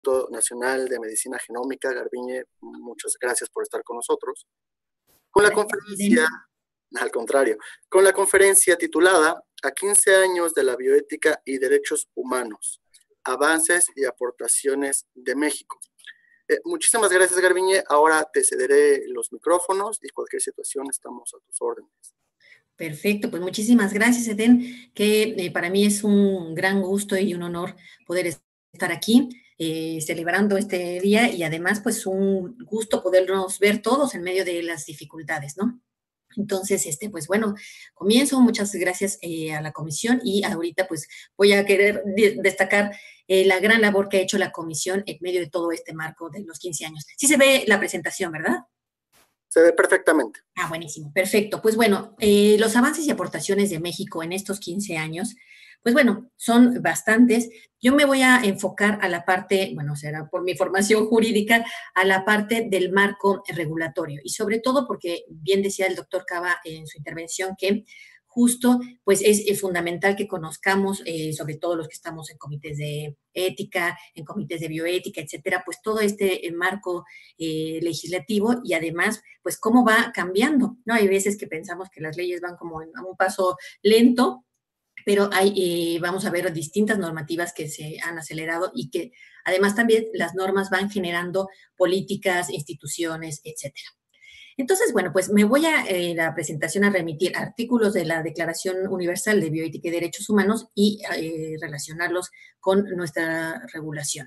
Nacional de Medicina Genómica. Garbiñe, muchas gracias por estar con nosotros. Con la conferencia, al contrario, con la conferencia titulada A 15 años de la bioética y derechos humanos, avances y aportaciones de México. Muchísimas gracias, Garbiñe. Ahora te cederé los micrófonos y cualquier situación estamos a tus órdenes. Perfecto, pues muchísimas gracias, Eden, que para mí es un gran gusto y un honor poder estar aquí celebrando este día y además pues un gusto podernos ver todos en medio de las dificultades, ¿no? Entonces, pues bueno, comienzo. Muchas gracias a la comisión y ahorita pues voy a querer destacar la gran labor que ha hecho la comisión en medio de todo este marco de los 15 años. Sí se ve la presentación, ¿verdad? Se ve perfectamente. Ah, buenísimo, perfecto. Pues bueno, los avances y aportaciones de México en estos 15 años, pues bueno, son bastantes. Yo me voy a enfocar a la parte, bueno, será por mi formación jurídica, a la parte del marco regulatorio y sobre todo porque bien decía el doctor Cava en su intervención que justo pues es fundamental que conozcamos, sobre todo los que estamos en comités de ética, en comités de bioética, etcétera, pues todo este marco legislativo y además pues cómo va cambiando, ¿no? Hay veces que pensamos que las leyes van como a un paso lento, pero vamos a ver distintas normativas que se han acelerado y que además también las normas van generando políticas, instituciones, etcétera. Entonces, bueno, pues me voy a la presentación a remitir artículos de la Declaración Universal de Bioética y Derechos Humanos y relacionarlos con nuestra regulación.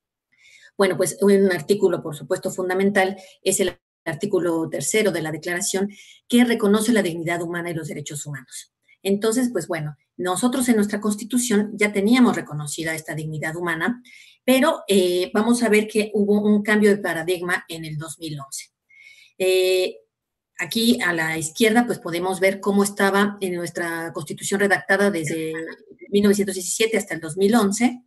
Bueno, pues un artículo, por supuesto, fundamental es el artículo 3 de la Declaración que reconoce la dignidad humana y los derechos humanos. Entonces, pues bueno, nosotros en nuestra Constitución ya teníamos reconocida esta dignidad humana, pero vamos a ver que hubo un cambio de paradigma en el 2011. Aquí a la izquierda, pues podemos ver cómo estaba en nuestra Constitución redactada desde 1917 hasta el 2011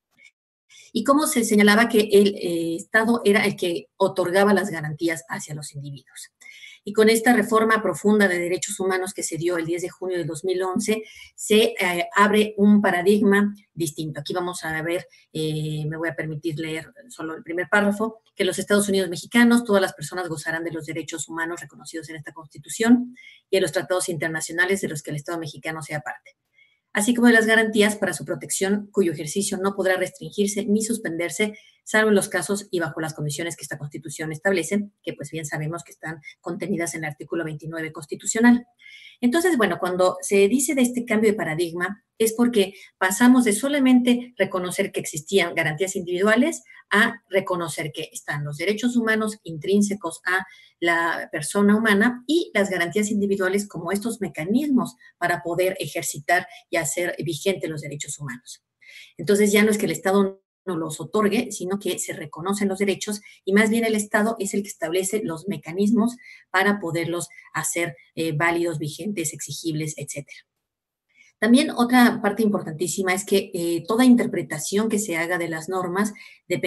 y cómo se señalaba que el Estado era el que otorgaba las garantías hacia los individuos. Y con esta reforma profunda de derechos humanos que se dio el 10 de junio de 2011, se abre un paradigma distinto. Aquí vamos a ver, me voy a permitir leer solo el primer párrafo, que los Estados Unidos mexicanos, todas las personas gozarán de los derechos humanos reconocidos en esta Constitución y de los tratados internacionales de los que el Estado mexicano sea parte, así como de las garantías para su protección, cuyo ejercicio no podrá restringirse ni suspenderse, salvo en los casos y bajo las condiciones que esta Constitución establece, que pues bien sabemos que están contenidas en el artículo 29 constitucional. Entonces, bueno, cuando se dice de este cambio de paradigma, es porque pasamos de solamente reconocer que existían garantías individuales a reconocer que están los derechos humanos intrínsecos a la persona humana y las garantías individuales como estos mecanismos para poder ejercitar y hacer vigente los derechos humanos. Entonces ya no es que el Estado no los otorgue, sino que se reconocen los derechos y más bien el Estado es el que establece los mecanismos para poderlos hacer válidos, vigentes, exigibles, etcétera. También otra parte importantísima es que toda interpretación que se haga de las normas,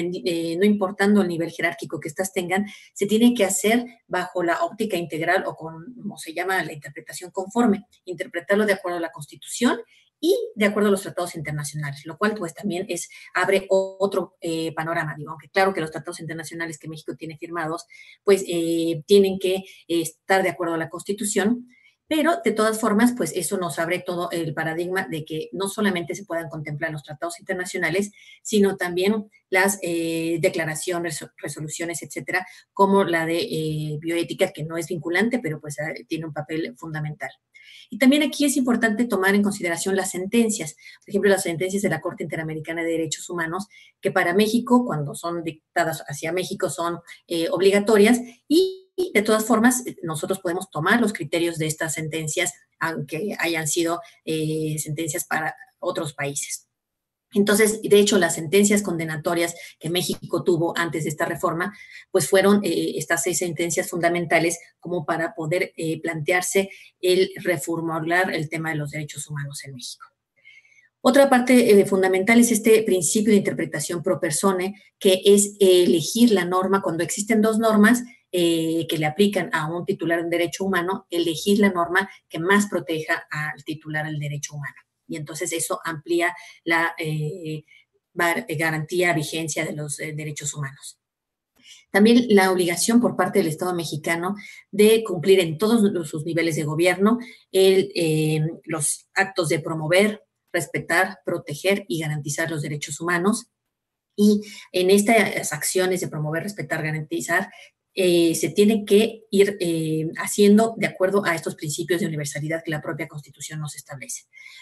no importando el nivel jerárquico que éstas tengan, se tiene que hacer bajo la óptica integral o como se llama la interpretación conforme, interpretarlo de acuerdo a la Constitución y de acuerdo a los tratados internacionales, lo cual pues también abre otro panorama, digo, aunque claro que los tratados internacionales que México tiene firmados, pues tienen que estar de acuerdo a la Constitución, pero de todas formas, pues eso nos abre todo el paradigma de que no solamente se puedan contemplar los tratados internacionales, sino también las declaraciones, resoluciones, etcétera, como la de bioética, que no es vinculante, pero pues tiene un papel fundamental. Y también aquí es importante tomar en consideración las sentencias, por ejemplo, las sentencias de la Corte Interamericana de Derechos Humanos, que para México, cuando son dictadas hacia México, son obligatorias y de todas formas, nosotros podemos tomar los criterios de estas sentencias, aunque hayan sido sentencias para otros países. Entonces, de hecho, las sentencias condenatorias que México tuvo antes de esta reforma, pues fueron estas 6 sentencias fundamentales como para poder plantearse el reformular el tema de los derechos humanos en México. Otra parte fundamental es este principio de interpretación pro persone, que es elegir la norma cuando existen 2 normas que le aplican a un titular del derecho humano, elegir la norma que más proteja al titular del derecho humano. Y entonces eso amplía garantía, vigencia de los derechos humanos. También la obligación por parte del Estado mexicano de cumplir en todos sus niveles de gobierno los actos de promover, respetar, proteger y garantizar los derechos humanos. Y en estas acciones de promover, respetar, garantizar, se tiene que ir haciendo de acuerdo a estos principios de universalidad que la propia Constitución nos establece.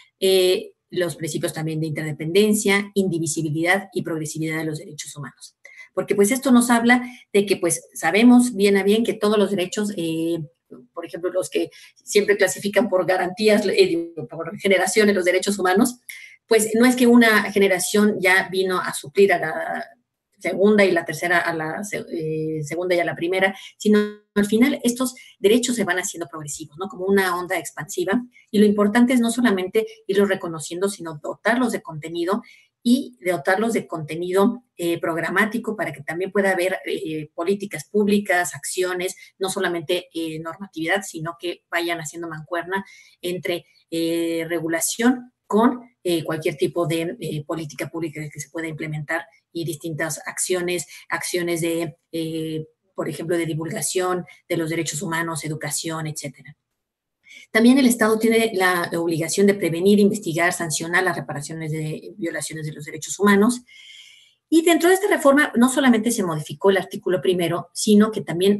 Los principios también de interdependencia, indivisibilidad y progresividad de los derechos humanos. Porque pues esto nos habla de que pues sabemos bien a bien que todos los derechos, por ejemplo, los que siempre clasifican por garantías, por generaciones los derechos humanos, pues no es que una generación ya vino a suplir a la segunda y la tercera a la segunda y a la primera, sino al final estos derechos se van haciendo progresivos, ¿no? Como una onda expansiva. Y lo importante es no solamente irlos reconociendo, sino dotarlos de contenido y de dotarlos de contenido programático para que también pueda haber políticas públicas, acciones, no solamente normatividad, sino que vayan haciendo mancuerna entre regulación con cualquier tipo de política pública que se pueda implementar y distintas acciones de, por ejemplo, de divulgación de los derechos humanos, educación, etcétera. También el Estado tiene la obligación de prevenir, investigar, sancionar las reparaciones de violaciones de los derechos humanos. Y dentro de esta reforma no solamente se modificó el artículo primero, sino que también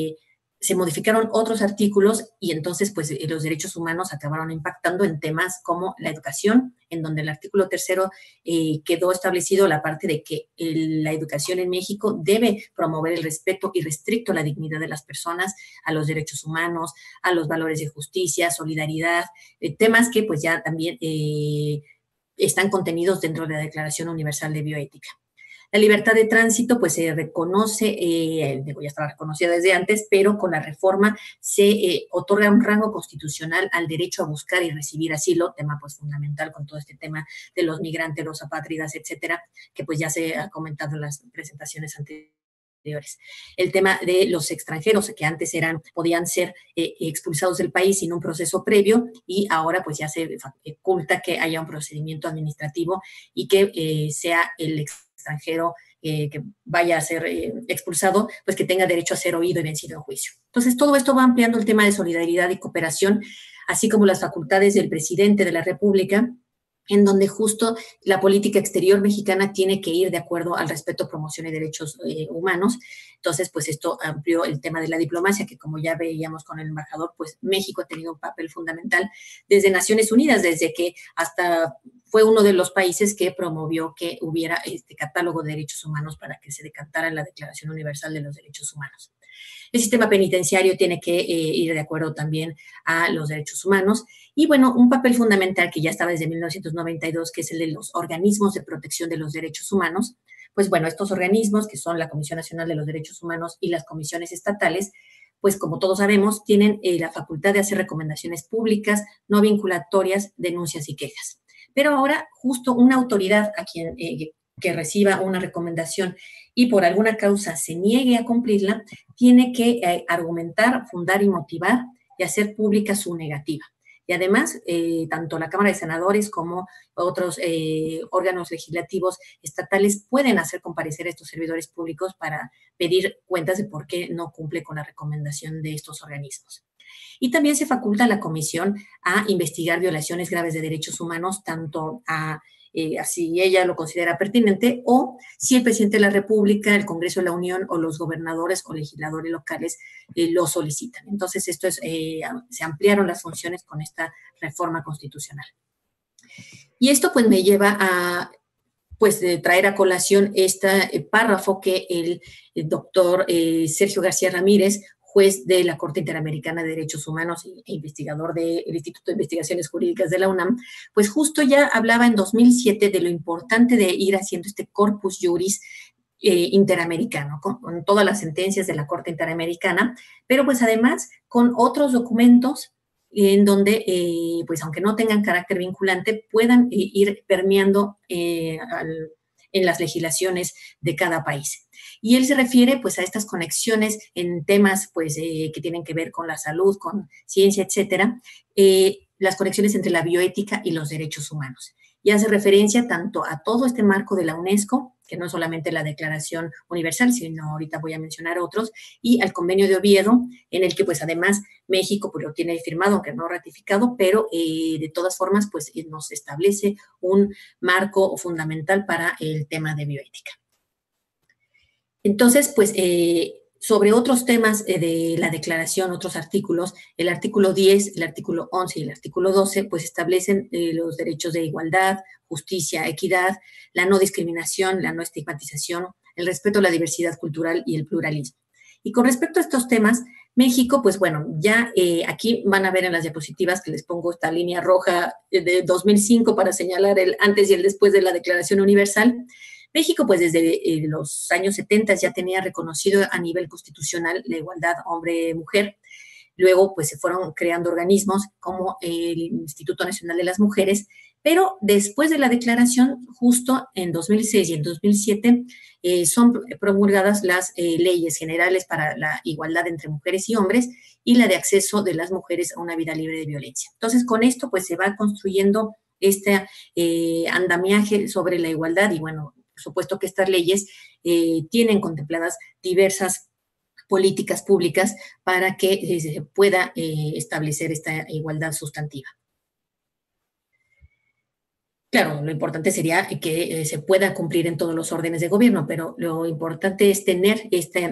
se modificaron otros artículos y entonces pues los derechos humanos acabaron impactando en temas como la educación, en donde el artículo tercero quedó establecido la parte de que la educación en México debe promover el respeto irrestricto a la dignidad de las personas, a los derechos humanos, a los valores de justicia, solidaridad, temas que pues ya también están contenidos dentro de la Declaración Universal de Bioética. La libertad de tránsito, pues se reconoce, ya estaba reconocida desde antes, pero con la reforma se otorga un rango constitucional al derecho a buscar y recibir asilo, tema pues fundamental con todo este tema de los migrantes, los apátridas, etcétera, que pues ya se ha comentado en las presentaciones anteriores. El tema de los extranjeros que antes podían ser expulsados del país sin un proceso previo y ahora pues ya se faculta que haya un procedimiento administrativo y que sea el extranjero que vaya a ser expulsado, pues que tenga derecho a ser oído y vencido en juicio. Entonces, todo esto va ampliando el tema de solidaridad y cooperación, así como las facultades del presidente de la República, en donde justo la política exterior mexicana tiene que ir de acuerdo al respeto, promoción y derechos humanos. Entonces, pues esto amplió el tema de la diplomacia, que como ya veíamos con el embajador, pues México ha tenido un papel fundamental desde Naciones Unidas, desde que hasta fue uno de los países que promovió que hubiera este catálogo de derechos humanos para que se decantara en la Declaración Universal de los Derechos Humanos. El sistema penitenciario tiene que ir de acuerdo también a los derechos humanos. Y bueno, un papel fundamental que ya estaba desde 1992, que es el de los organismos de protección de los derechos humanos. Pues bueno, estos organismos, que son la Comisión Nacional de los Derechos Humanos y las comisiones estatales, pues como todos sabemos, tienen la facultad de hacer recomendaciones públicas, no vinculatorias, denuncias y quejas. Pero ahora, justo una autoridad a quien que reciba una recomendación y por alguna causa se niegue a cumplirla, tiene que argumentar, fundar y motivar y hacer pública su negativa. Y además, tanto la Cámara de Senadores como otros órganos legislativos estatales pueden hacer comparecer a estos servidores públicos para pedir cuentas de por qué no cumple con la recomendación de estos organismos. Y también se faculta a la comisión a investigar violaciones graves de derechos humanos, tanto si ella lo considera pertinente, o si el presidente de la República, el Congreso de la Unión o los gobernadores o legisladores locales lo solicitan. Entonces, se ampliaron las funciones con esta reforma constitucional. Y esto pues me lleva a traer a colación este párrafo que el doctor Sergio García Ramírez, juez de la Corte Interamericana de Derechos Humanos e investigador del Instituto de Investigaciones Jurídicas de la UNAM, pues justo ya hablaba en 2007 de lo importante de ir haciendo este corpus juris interamericano, con todas las sentencias de la Corte Interamericana, pero pues además con otros documentos en donde, pues aunque no tengan carácter vinculante, puedan ir permeando en las legislaciones de cada país. Y él se refiere pues a estas conexiones en temas pues que tienen que ver con la salud, con ciencia, etcétera, las conexiones entre la bioética y los derechos humanos. y hace referencia tanto a todo este marco de la UNESCO, que no es solamente la Declaración Universal, sino ahorita voy a mencionar otros, y al Convenio de Oviedo, en el que pues además México pues lo tiene firmado, aunque no ratificado, pero de todas formas pues nos establece un marco fundamental para el tema de bioética. Entonces, pues sobre otros temas de la declaración, otros artículos, el artículo 10, el artículo 11 y el artículo 12, pues establecen los derechos de igualdad, justicia, equidad, la no discriminación, la no estigmatización, el respeto a la diversidad cultural y el pluralismo. Y con respecto a estos temas, México, pues bueno, ya aquí van a ver en las diapositivas que les pongo esta línea roja de 2005 para señalar el antes y el después de la Declaración Universal. México, pues desde los años 70 ya tenía reconocido a nivel constitucional la igualdad hombre-mujer. Luego, pues se fueron creando organismos como el Instituto Nacional de las Mujeres, pero después de la declaración, justo en 2006 y en 2007, son promulgadas las leyes generales para la igualdad entre mujeres y hombres y la de acceso de las mujeres a una vida libre de violencia. Entonces, con esto, pues se va construyendo este andamiaje sobre la igualdad y, bueno, por supuesto que estas leyes tienen contempladas diversas políticas públicas para que se pueda establecer esta igualdad sustantiva. Claro, lo importante sería que se pueda cumplir en todos los órdenes de gobierno, pero lo importante es tener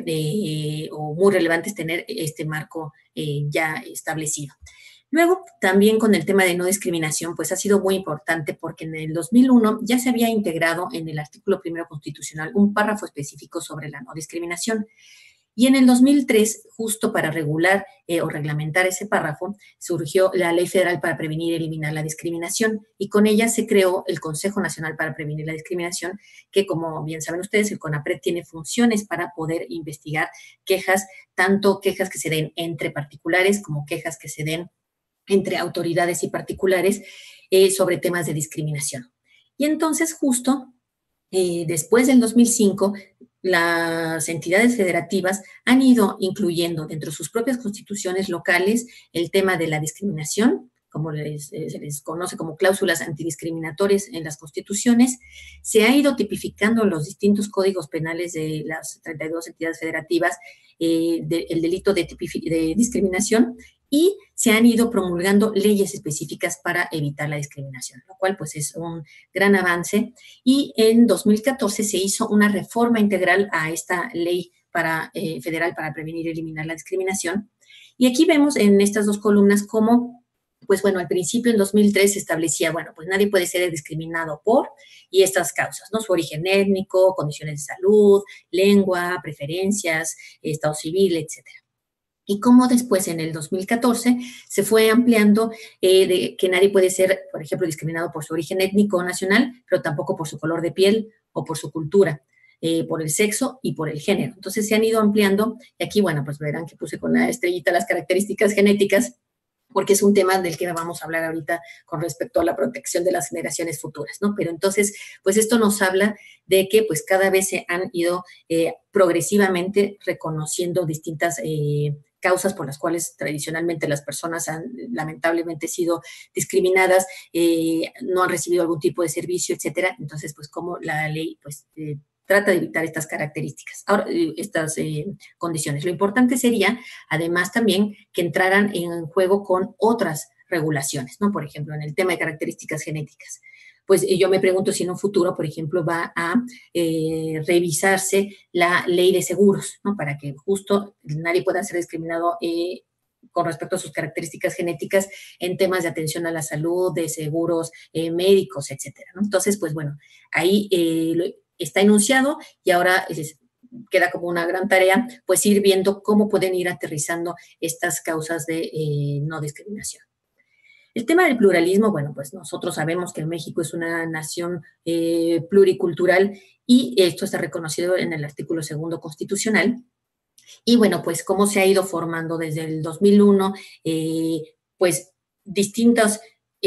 o muy relevante es tener este marco ya establecido. Luego, también con el tema de no discriminación, pues ha sido muy importante porque en el 2001 ya se había integrado en el artículo 1 constitucional un párrafo específico sobre la no discriminación. Y en el 2003, justo para regular o reglamentar ese párrafo, surgió la Ley Federal para Prevenir y Eliminar la Discriminación y con ella se creó el Consejo Nacional para Prevenir la Discriminación, que como bien saben ustedes, el CONAPRED tiene funciones para poder investigar quejas, tanto quejas que se den entre particulares como quejas que se den entre autoridades y particulares sobre temas de discriminación. Y entonces, justo después del 2005, las entidades federativas han ido incluyendo dentro de sus propias constituciones locales el tema de la discriminación, como se les conoce como cláusulas antidiscriminatorias en las constituciones. Se ha ido tipificando en los distintos códigos penales de las 32 entidades federativas el delito de discriminación y se han ido promulgando leyes específicas para evitar la discriminación, lo cual pues es un gran avance. Y en 2014 se hizo una reforma integral a esta ley federal para prevenir y eliminar la discriminación. Y aquí vemos en estas dos columnas cómo, pues bueno, al principio en 2003 se establecía, bueno, pues nadie puede ser discriminado por, y estas causas, ¿no? Su origen étnico, condiciones de salud, lengua, preferencias, estado civil, etcétera. Y cómo después, en el 2014, se fue ampliando de que nadie puede ser, por ejemplo, discriminado por su origen étnico o nacional, pero tampoco por su color de piel o por su cultura, por el sexo y por el género. Entonces, se han ido ampliando. Y aquí, bueno, pues verán que puse con la estrellita las características genéticas, porque es un tema del que vamos a hablar ahorita con respecto a la protección de las generaciones futuras, ¿no? Pero entonces, pues esto nos habla de que pues cada vez se han ido progresivamente reconociendo distintas causas por las cuales tradicionalmente las personas han lamentablemente sido discriminadas, no han recibido algún tipo de servicio, etcétera. Entonces, pues como la ley pues trata de evitar estas características, ahora, estas condiciones. Lo importante sería, además, también que entraran en juego con otras regulaciones, ¿no? Por ejemplo, en el tema de características genéticas. Pues yo me pregunto si en un futuro, por ejemplo, va a revisarse la ley de seguros, ¿no? Para que justo nadie pueda ser discriminado con respecto a sus características genéticas en temas de atención a la salud, de seguros médicos, etcétera, ¿no? Entonces, pues bueno, ahí está enunciado y ahora queda como una gran tarea, pues ir viendo cómo pueden ir aterrizando estas causas de no discriminación. El tema del pluralismo, bueno, pues nosotros sabemos que México es una nación pluricultural y esto está reconocido en el artículo 2 constitucional. Y bueno, pues cómo se ha ido formando desde el 2001, pues distintas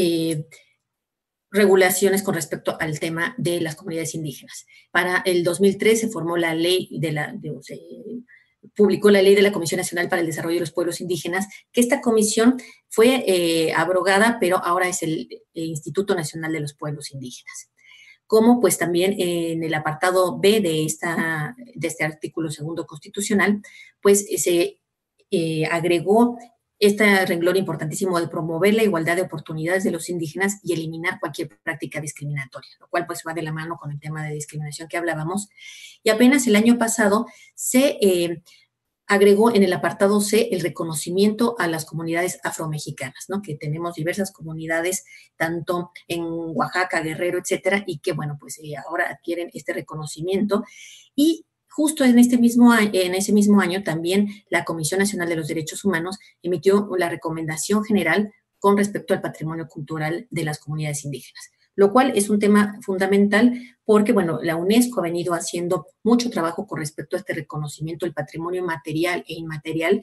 regulaciones con respecto al tema de las comunidades indígenas. Para el 2003 se formó la ley publicó la Ley de la Comisión Nacional para el Desarrollo de los Pueblos Indígenas, que esta comisión fue abrogada, pero ahora es el Instituto Nacional de los Pueblos Indígenas. Como pues también en el apartado B de este artículo segundo constitucional, pues se agregó este renglón importantísimo de promover la igualdad de oportunidades de los indígenas y eliminar cualquier práctica discriminatoria, lo cual pues va de la mano con el tema de discriminación que hablábamos. Y apenas el año pasado se agregó en el apartado C el reconocimiento a las comunidades afromexicanas, ¿no? Que tenemos diversas comunidades, tanto en Oaxaca, Guerrero, etcétera, y que, bueno, pues ahora adquieren este reconocimiento. Y justo en ese mismo año también la Comisión Nacional de los Derechos Humanos emitió la recomendación general con respecto al patrimonio cultural de las comunidades indígenas, lo cual es un tema fundamental porque, bueno, la UNESCO ha venido haciendo mucho trabajo con respecto a este reconocimiento del patrimonio material e inmaterial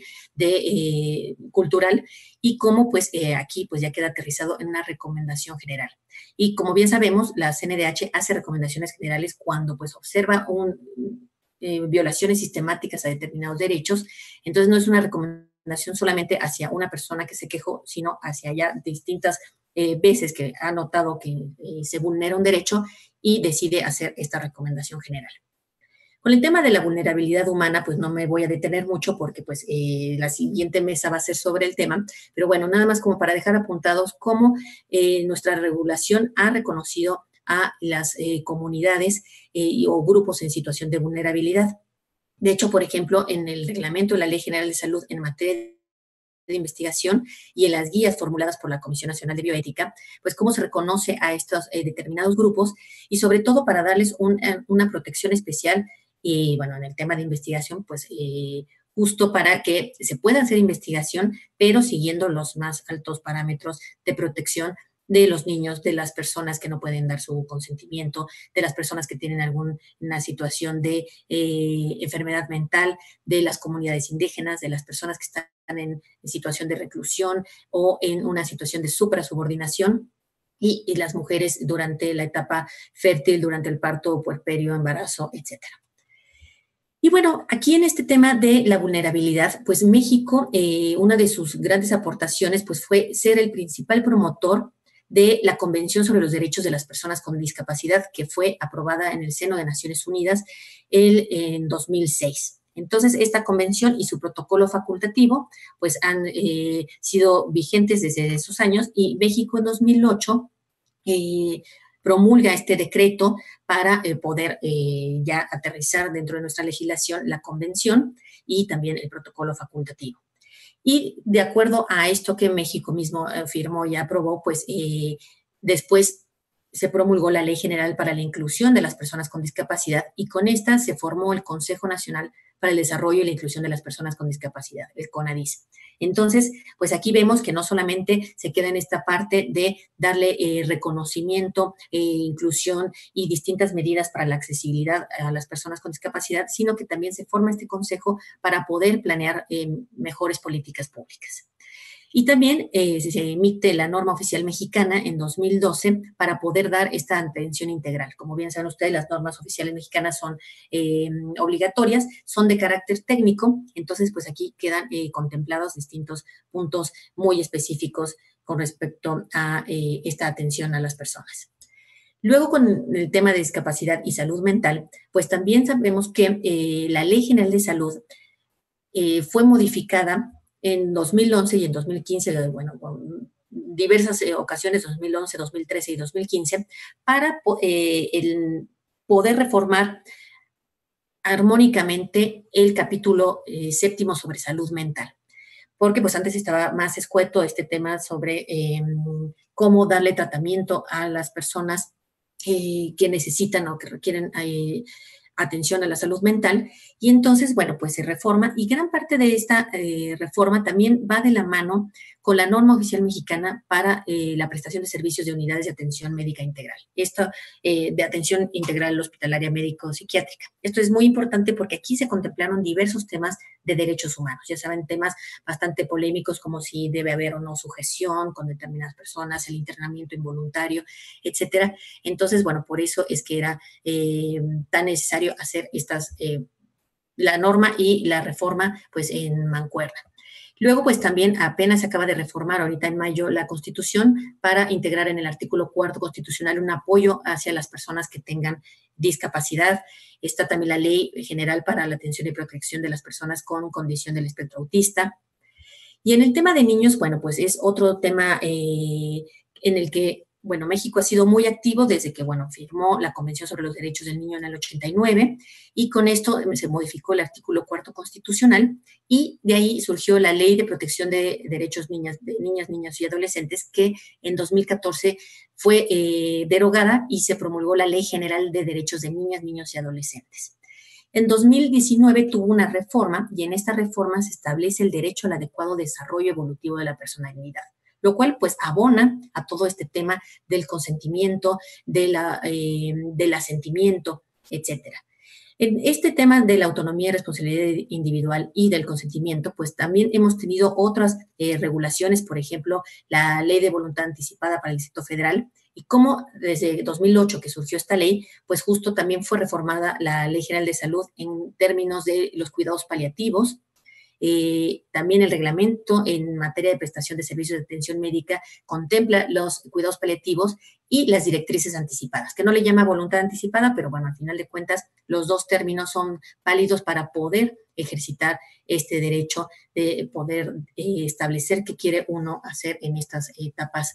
cultural y cómo, pues, aquí pues ya queda aterrizado en una recomendación general. Y como bien sabemos, la CNDH hace recomendaciones generales cuando, pues, observa violaciones sistemáticas a determinados derechos, entonces no es una recomendación solamente hacia una persona que se quejó, sino hacia ya distintas veces que ha notado que se vulnera un derecho y decide hacer esta recomendación general. Con el tema de la vulnerabilidad humana, pues no me voy a detener mucho porque pues la siguiente mesa va a ser sobre el tema, pero bueno, nada más como para dejar apuntados cómo nuestra regulación ha reconocido a las comunidades o grupos en situación de vulnerabilidad. De hecho, por ejemplo, en el reglamento de la Ley General de Salud en materia de investigación y en las guías formuladas por la Comisión Nacional de Bioética, pues cómo se reconoce a estos determinados grupos y sobre todo para darles una protección especial y bueno, en el tema de investigación, pues justo para que se pueda hacer investigación, pero siguiendo los más altos parámetros de protección de los niños, de las personas que no pueden dar su consentimiento, de las personas que tienen alguna situación de enfermedad mental, de las comunidades indígenas, de las personas que están en situación de reclusión o en una situación de suprasubordinación y las mujeres durante la etapa fértil, durante el parto, puerperio, embarazo, etcétera. Y bueno, aquí en este tema de la vulnerabilidad, pues México, una de sus grandes aportaciones, pues fue ser el principal promotor de la Convención sobre los Derechos de las Personas con Discapacidad, que fue aprobada en el seno de Naciones Unidas en 2006. Entonces, esta convención y su protocolo facultativo, pues han sido vigentes desde esos años y México en 2008 promulga este decreto para poder ya aterrizar dentro de nuestra legislación la convención y también el protocolo facultativo. Y de acuerdo a esto que México mismo firmó y aprobó, pues después se promulgó la Ley General para la Inclusión de las Personas con Discapacidad y con esta se formó el Consejo Nacional para el Desarrollo y la Inclusión de las Personas con Discapacidad, el CONADIS. Entonces, pues aquí vemos que no solamente se queda en esta parte de darle reconocimiento, inclusión y distintas medidas para la accesibilidad a las personas con discapacidad, sino que también se forma este consejo para poder planear mejores políticas públicas. Y también se emite la norma oficial mexicana en 2012 para poder dar esta atención integral. Como bien saben ustedes, las normas oficiales mexicanas son obligatorias, son de carácter técnico, entonces pues aquí quedan contemplados distintos puntos muy específicos con respecto a esta atención a las personas. Luego, con el tema de discapacidad y salud mental, pues también sabemos que la Ley General de Salud fue modificada en 2011 y en 2015, bueno, con diversas ocasiones, 2011, 2013 y 2015, para poder reformar armónicamente el capítulo séptimo sobre salud mental. Porque pues antes estaba más escueto este tema sobre cómo darle tratamiento a las personas que necesitan o que requieren atención a la salud mental. Y entonces, bueno, pues se reforma y gran parte de esta reforma también va de la mano con la norma oficial mexicana para la prestación de servicios de unidades de atención médica integral. Esto de atención integral hospitalaria médico-psiquiátrica. Esto es muy importante porque aquí se contemplaron diversos temas de derechos humanos. Ya saben, temas bastante polémicos como si debe haber o no sujeción con determinadas personas, el internamiento involuntario, etcétera. Entonces, bueno, por eso es que era tan necesario hacer estas la norma y la reforma pues en mancuerna. Luego, pues también apenas se acaba de reformar ahorita en mayo la Constitución para integrar en el artículo 4 constitucional un apoyo hacia las personas que tengan discapacidad. Está también la Ley General para la Atención y Protección de las Personas con Condición del Espectro Autista. Y en el tema de niños, bueno, pues es otro tema en el que, bueno, México ha sido muy activo desde que, bueno, firmó la Convención sobre los Derechos del Niño en el 89 y con esto se modificó el artículo 4 constitucional y de ahí surgió la Ley de Protección de Derechos de Niñas, Niños y Adolescentes que en 2014 fue derogada y se promulgó la Ley General de Derechos de Niñas, Niños y Adolescentes. En 2019 tuvo una reforma y en esta reforma se establece el derecho al adecuado desarrollo evolutivo de la personalidad, lo cual pues abona a todo este tema del consentimiento, del asentimiento, etcétera. En este tema de la autonomía y responsabilidad individual y del consentimiento, pues también hemos tenido otras regulaciones, por ejemplo, la Ley de Voluntad Anticipada para el Distrito Federal, y cómo desde 2008 que surgió esta ley, pues justo también fue reformada la Ley General de Salud en términos de los cuidados paliativos. También el reglamento en materia de prestación de servicios de atención médica contempla los cuidados paliativos y las directrices anticipadas, que no le llama voluntad anticipada, pero bueno, al final de cuentas los dos términos son válidos para poder ejercitar este derecho de poder establecer qué quiere uno hacer en estas etapas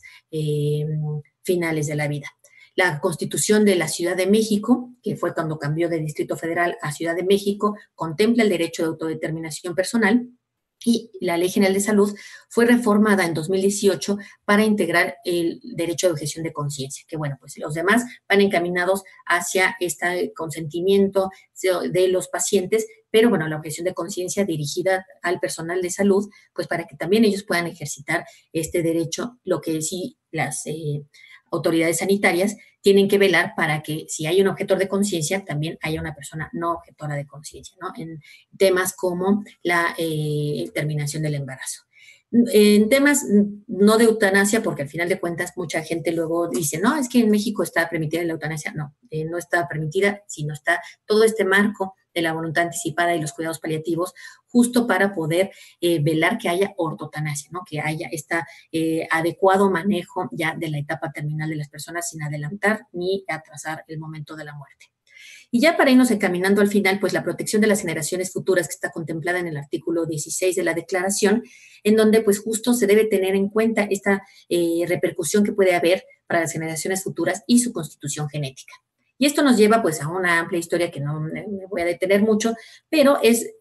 finales de la vida. La Constitución de la Ciudad de México, que fue cuando cambió de Distrito Federal a Ciudad de México, contempla el derecho de autodeterminación personal y la Ley General de Salud fue reformada en 2018 para integrar el derecho de objeción de conciencia, que bueno, pues los demás van encaminados hacia este consentimiento de los pacientes, pero bueno, la objeción de conciencia dirigida al personal de salud, pues para que también ellos puedan ejercitar este derecho, lo que sí las autoridades sanitarias tienen que velar para que si hay un objetor de conciencia, también haya una persona no objetora de conciencia, ¿no? En temas como la terminación del embarazo. En temas no de eutanasia, porque al final de cuentas mucha gente luego dice, no, es que en México está permitida la eutanasia. No, no está permitida, sino está todo este marco de la voluntad anticipada y los cuidados paliativos, justo para poder velar que haya ortotanasia, ¿no? Que haya este adecuado manejo ya de la etapa terminal de las personas sin adelantar ni atrasar el momento de la muerte. Y ya para irnos encaminando al final, pues la protección de las generaciones futuras que está contemplada en el artículo 16 de la Declaración, en donde pues justo se debe tener en cuenta esta repercusión que puede haber para las generaciones futuras y su constitución genética. Y esto nos lleva pues a una amplia historia que no me voy a detener mucho, pero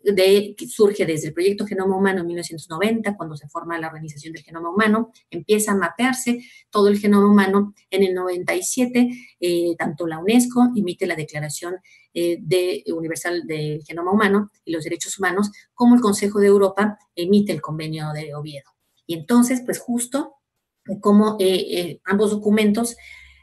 surge desde el Proyecto Genoma Humano en 1990, cuando se forma la Organización del Genoma Humano, empieza a mapearse todo el genoma humano. En el 97, tanto la UNESCO emite la Declaración Universal del Genoma Humano y los Derechos Humanos, como el Consejo de Europa emite el Convenio de Oviedo. Y entonces, pues justo como ambos documentos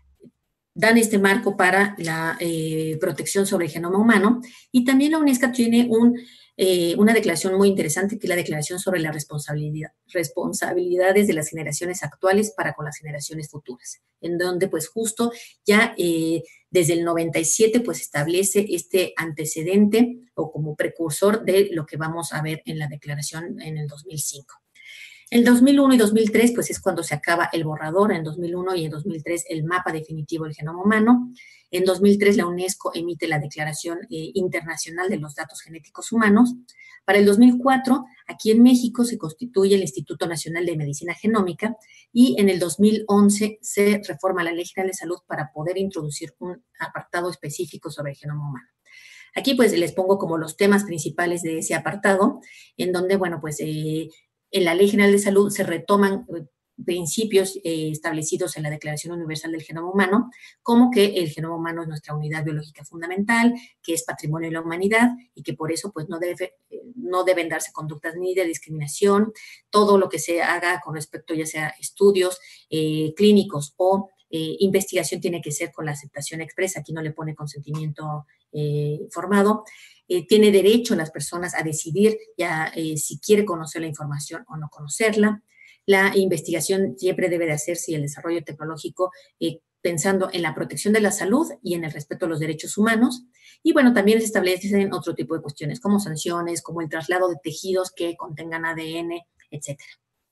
dan este marco para la protección sobre el genoma humano, y también la UNESCO tiene una declaración muy interesante, que es la Declaración sobre las responsabilidades de las generaciones actuales para con las generaciones futuras, en donde pues justo ya desde el 97 pues establece este antecedente o como precursor de lo que vamos a ver en la declaración en el 2005. En 2001 y 2003, pues es cuando se acaba el borrador, en 2001 y en 2003 el mapa definitivo del genoma humano. En 2003 la UNESCO emite la Declaración Internacional de los Datos Genéticos Humanos. Para el 2004, aquí en México se constituye el Instituto Nacional de Medicina Genómica y en el 2011 se reforma la Ley General de Salud para poder introducir un apartado específico sobre el genoma humano. Aquí pues les pongo como los temas principales de ese apartado, en donde, bueno, pues en la Ley General de Salud se retoman principios establecidos en la Declaración Universal del Genoma Humano, como que el genoma humano es nuestra unidad biológica fundamental, que es patrimonio de la humanidad y que por eso pues no deben darse conductas ni de discriminación. Todo lo que se haga con respecto ya sea estudios clínicos o investigación tiene que ser con la aceptación expresa. Aquí no le pone consentimiento informado. Tiene derecho las personas a decidir ya si quiere conocer la información o no conocerla. La investigación siempre debe de hacerse y el desarrollo tecnológico pensando en la protección de la salud y en el respeto a los derechos humanos. Y bueno, también se establecen otro tipo de cuestiones como sanciones, como el traslado de tejidos que contengan ADN, etcétera.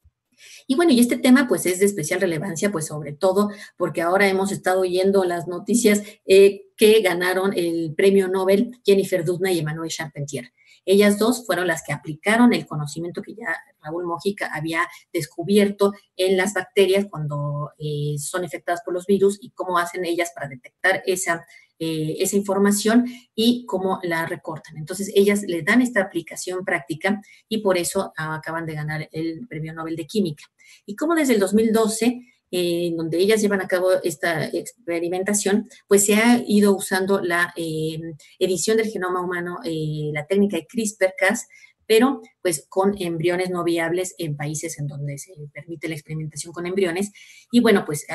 Y bueno, y este tema pues es de especial relevancia, pues sobre todo porque ahora hemos estado oyendo las noticias que ganaron el premio Nobel Jennifer Doudna y Emmanuelle Charpentier. Ellas dos fueron las que aplicaron el conocimiento que ya Raúl Mojica había descubierto en las bacterias cuando son infectadas por los virus y cómo hacen ellas para detectar esa información y cómo la recortan. Entonces, ellas le dan esta aplicación práctica y por eso acaban de ganar el Premio Nobel de Química. Y como desde el 2012, donde ellas llevan a cabo esta experimentación, pues se ha ido usando la edición del genoma humano, la técnica de CRISPR-Cas, pero pues con embriones no viables en países en donde se permite la experimentación con embriones. Y bueno, pues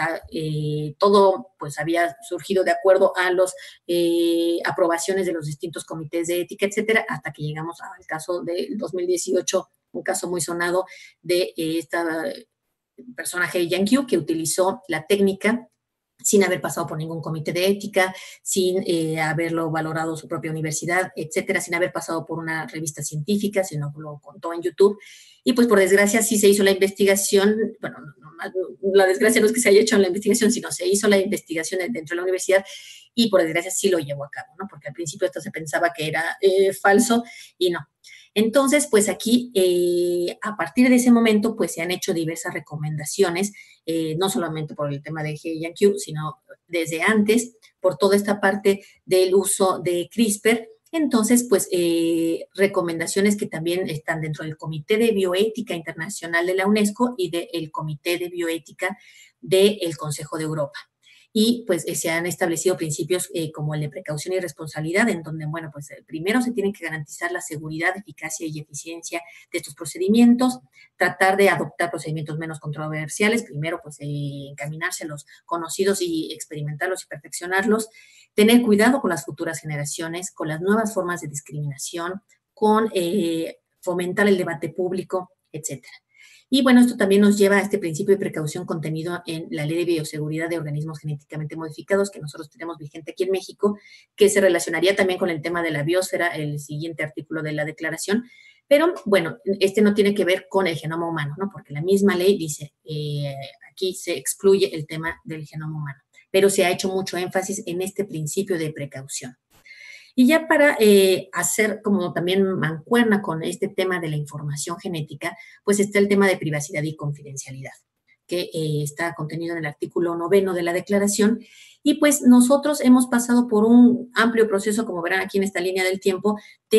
todo pues había surgido de acuerdo a las aprobaciones de los distintos comités de ética, etcétera, hasta que llegamos al caso del 2018, un caso muy sonado de esta personaje de Yankee que utilizó la técnica sin haber pasado por ningún comité de ética, sin haberlo valorado su propia universidad, etcétera, sin haber pasado por una revista científica, sino lo contó en YouTube. Y pues por desgracia sí se hizo la investigación, bueno, la desgracia no es que se haya hecho la investigación, sino se hizo la investigación dentro de la universidad y por desgracia sí lo llevó a cabo, ¿no? Porque al principio esto se pensaba que era falso y no. Entonces, pues aquí, a partir de ese momento, pues se han hecho diversas recomendaciones, no solamente por el tema de Yankee, sino desde antes, por toda esta parte del uso de CRISPR. Entonces, pues recomendaciones que también están dentro del Comité de Bioética Internacional de la UNESCO y del Comité de Bioética del Consejo de Europa. Y pues se han establecido principios como el de precaución y responsabilidad, en donde, bueno, pues primero se tienen que garantizar la seguridad, eficacia y eficiencia de estos procedimientos, tratar de adoptar procedimientos menos controversiales, primero pues encaminarse a los conocidos y experimentarlos y perfeccionarlos, tener cuidado con las futuras generaciones, con las nuevas formas de discriminación, con fomentar el debate público, etcétera. Y bueno, esto también nos lleva a este principio de precaución contenido en la Ley de Bioseguridad de Organismos Genéticamente Modificados, que nosotros tenemos vigente aquí en México, que se relacionaría también con el tema de la biosfera, el siguiente artículo de la declaración. Pero bueno, este no tiene que ver con el genoma humano, ¿no? Porque la misma ley dice, aquí se excluye el tema del genoma humano, pero se ha hecho mucho énfasis en este principio de precaución. Y ya para hacer como también mancuerna con este tema de la información genética, pues está el tema de privacidad y confidencialidad, que está contenido en el artículo 9 de la declaración. Y pues nosotros hemos pasado por un amplio proceso, como verán aquí en esta línea del tiempo,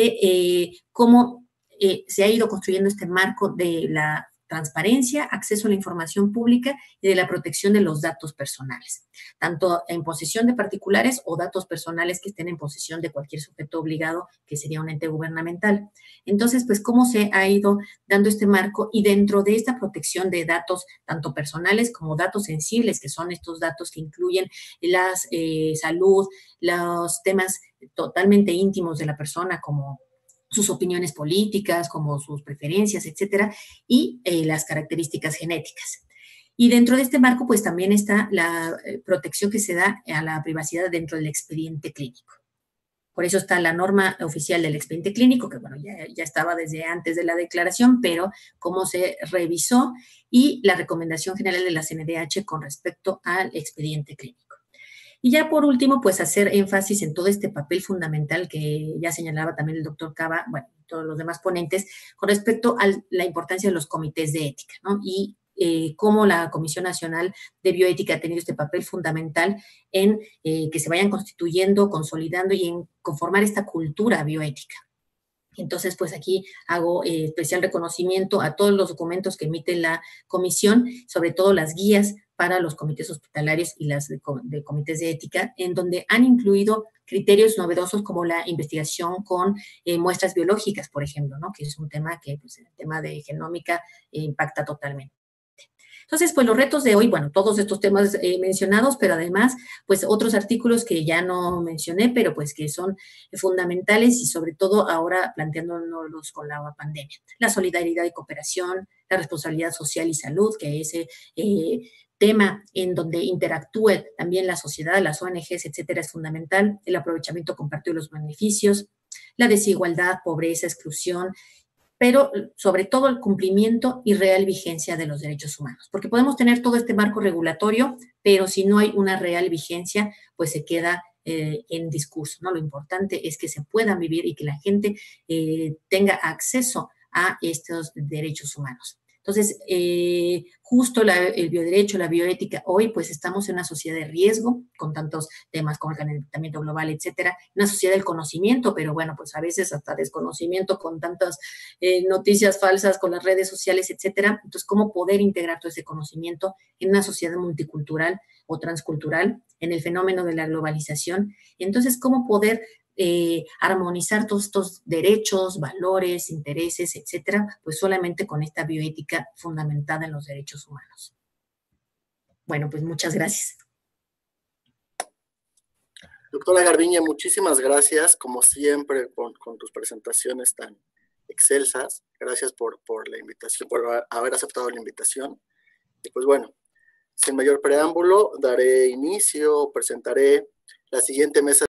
de cómo se ha ido construyendo este marco de la transparencia, acceso a la información pública y de la protección de los datos personales, tanto en posesión de particulares o datos personales que estén en posesión de cualquier sujeto obligado, que sería un ente gubernamental. Entonces, pues, ¿cómo se ha ido dando este marco? Y dentro de esta protección de datos, tanto personales como datos sensibles, que son estos datos que incluyen la salud, los temas totalmente íntimos de la persona, como sus opiniones políticas, como sus preferencias, etcétera, y las características genéticas. Y dentro de este marco, pues también está la protección que se da a la privacidad dentro del expediente clínico. Por eso está la norma oficial del expediente clínico, que bueno, ya estaba desde antes de la declaración, pero cómo se revisó, y la recomendación general de la CNDH con respecto al expediente clínico. Y ya por último, pues hacer énfasis en todo este papel fundamental que ya señalaba también el doctor Cava, bueno, todos los demás ponentes, con respecto a la importancia de los comités de ética, ¿no? Y cómo la Comisión Nacional de Bioética ha tenido este papel fundamental en que se vayan constituyendo, consolidando y en conformar esta cultura bioética. Entonces, pues aquí hago especial reconocimiento a todos los documentos que emite la comisión, sobre todo las guías para los comités hospitalarios y las de comités de ética, en donde han incluido criterios novedosos como la investigación con muestras biológicas, por ejemplo, ¿no? Que es un tema que, pues, el tema de genómica impacta totalmente. Entonces, pues los retos de hoy, bueno, todos estos temas mencionados, pero además, pues otros artículos que ya no mencioné, pero pues que son fundamentales y sobre todo ahora planteándonos con la pandemia. La solidaridad y cooperación, la responsabilidad social y salud, que ese tema en donde interactúe también la sociedad, las ONGs, etcétera, es fundamental, el aprovechamiento compartido de los beneficios, la desigualdad, pobreza, exclusión, pero sobre todo el cumplimiento y real vigencia de los derechos humanos. Porque podemos tener todo este marco regulatorio, pero si no hay una real vigencia, pues se queda en discurso, ¿no? Lo importante es que se puedan vivir y que la gente tenga acceso a estos derechos humanos. Entonces, justo el bioderecho, la bioética, hoy pues estamos en una sociedad de riesgo, con tantos temas como el calentamiento global, etcétera, una sociedad del conocimiento, pero bueno, pues a veces hasta desconocimiento con tantas noticias falsas, con las redes sociales, etcétera. Entonces, ¿cómo poder integrar todo ese conocimiento en una sociedad multicultural o transcultural, en el fenómeno de la globalización? Entonces, ¿cómo poder armonizar todos estos derechos, valores, intereses, etcétera, pues solamente con esta bioética fundamentada en los derechos humanos? Bueno, pues muchas gracias. Doctora Garbiñe, muchísimas gracias, como siempre, con tus presentaciones tan excelsas. Gracias por la invitación, por haber aceptado la invitación. Y pues bueno, sin mayor preámbulo, daré inicio, presentaré la siguiente mesa